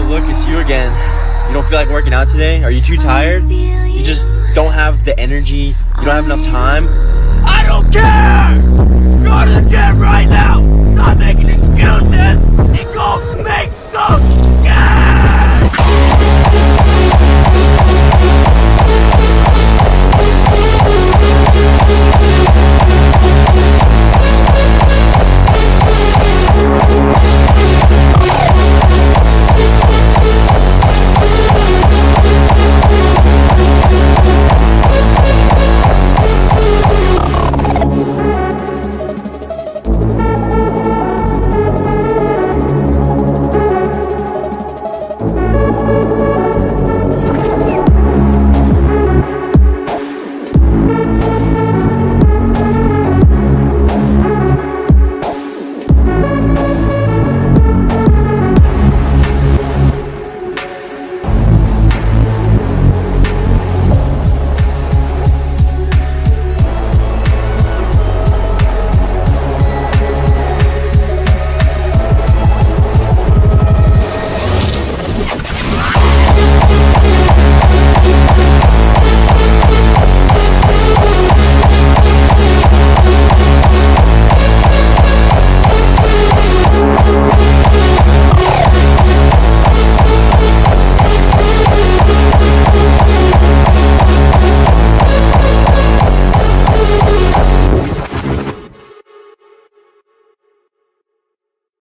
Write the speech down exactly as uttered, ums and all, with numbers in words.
look, it's you again. You don't feel like working out today? Are you too tired? You just don't have the energy? You don't have enough time? I don't care! Go to the gym right now! Stop making excuses and go make some